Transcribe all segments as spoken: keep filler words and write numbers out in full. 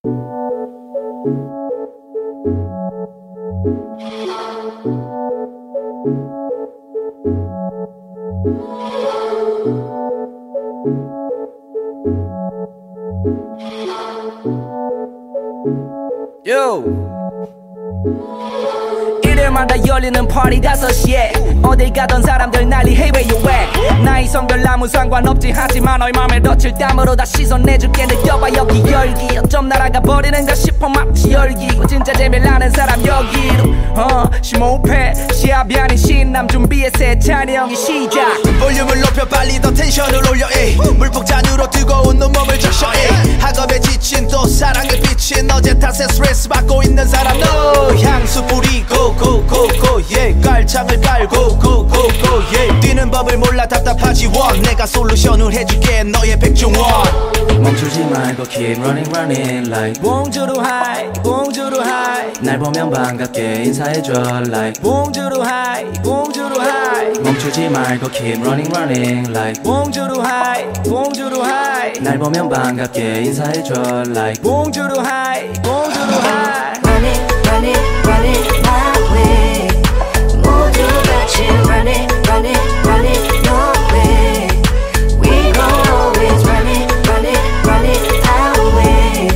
Yo. 일요일마다 열리는 파티 다섯 시에 어딜 가던 사람들 난리 Hey where you at 나이 성별 아무 상관없지 하지만 너의 맘에 덧칠 땀으로 다 씻어내줄게 느껴봐 여기 열기 어쩜 날아가 버리는가 싶어 마치 열기 진짜 재미나는 사람 여기로 어 심호흡해 시합이 아닌 신남 준비해 새 찬영이 시작 볼륨을 높여 빨리 더 텐션을 올려 에이. 물폭탄으로 뜨거운 온몸을 적셔 에이. 학업에 지친 또 사랑에 비친 어제 탓에 스트레스 받고 있는 사람 너 향수 뿌리고 고고고 예 깔창을 깔고 고고고 예 뛰는 법을 몰라 답답하지 원 내가 솔루션을 해줄게 너의 백종원 멈추지 말고 keep running running like Bonjour hi Bonjour hi 날 보면 반갑게 인사해줘 like Bonjour hi Bonjour hi 멈추지 말고 keep running running like Bonjour hi Bonjour hi 날 보면 반갑게 인사해줘 like Bonjour hi Bonjour hi Run it, run it, run it my way 모두 같이 run it, run it, run it your way We gon' always run it, run it, run it our way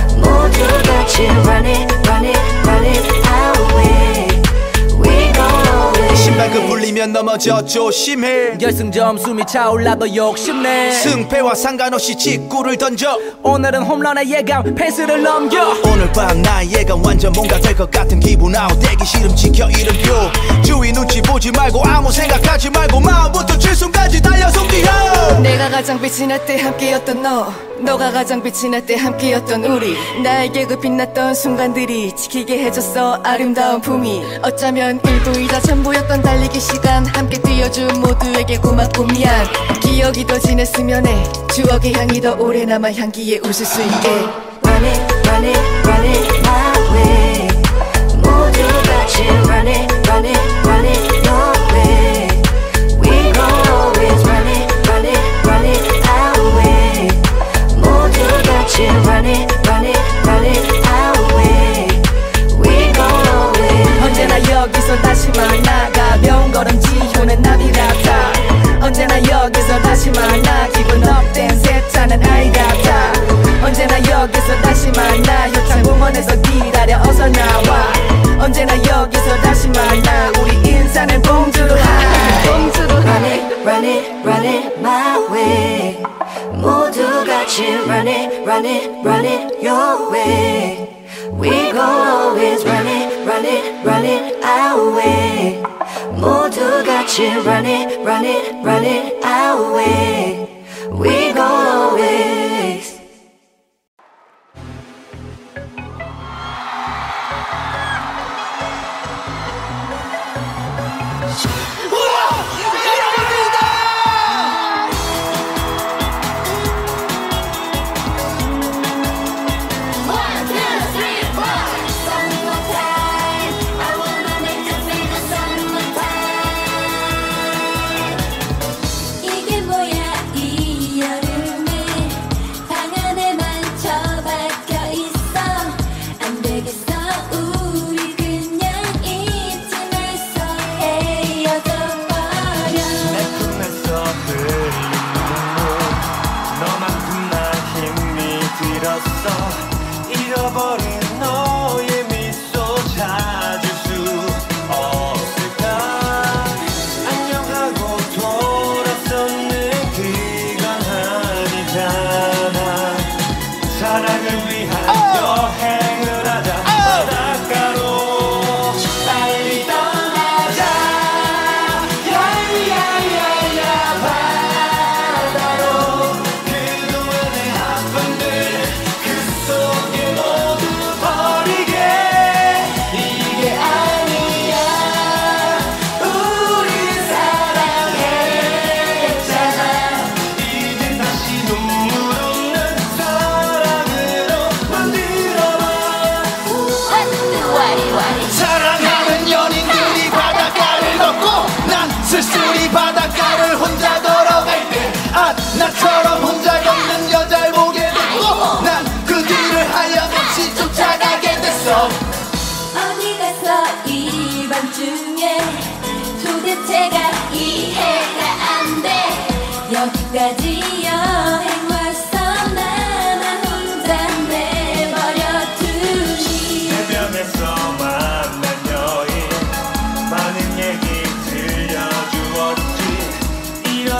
모두 같이 run it, run it, run it our way We gon' always 신발 그 불리면 넘어져 조심해 결승점 숨이 차올라도 욕심내 승패와 상관없이 직구를 던져 오늘은 홈런의 예감 패스를 넘겨 오늘 밤 나의 예감 완전 뭔가 될 것 같은 기분 아웃 되기 싫음 지켜 이름표 주위 눈치 보지 말고 아무 생각하지 말고 마음부터 칠순까지 달려 손기요 내가 가장 빛이 날 때 함께였던 너 너가 가장 빛이 날 때 함께였던 우리 나에게 그 빛났던 순간들이 지키게 해줬어 아름다운 품이 어쩌면 일부이자 전부였던 달리기 시간 함께 뛰어준 모두에게 고맙고 미안 기억이 더 진했으면 해 추억의 향이 더 오래 남아 향기에 웃을 수 있게 Run it, run it, run it my way 모두 같이 run it, run it, run it your way We gon' always run it, run it, run it our way 모두 같이 run it, run it, run it our way We gon' always 언제나 여기서 다시 만나 가벼운 걸음 지효는 나비 같아 언제나 여기서 다시 만나 기분 업된 세차는 아이 같아 언제나 여기서 다시 만나 효창공원에서 기다려 어서 나와 언제나 여기서 다시 만나 우리 인사는 봉주로 하 봉주로 Run it, run it, run it my way 모두 같이 run it, run it, run it your way We gon' always run it, run it, run it our way 모두 같이 run it, run it, run it our way We gon' always 이게 뭐야 이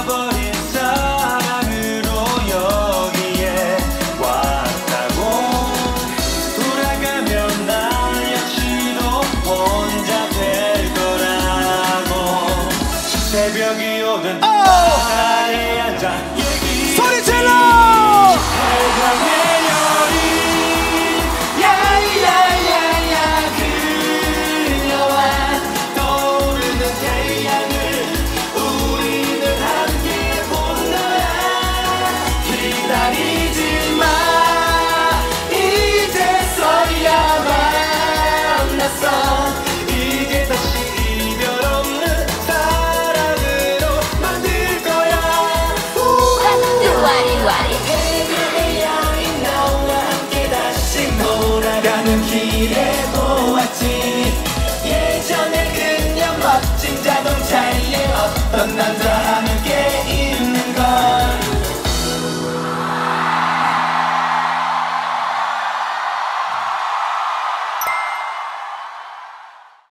lover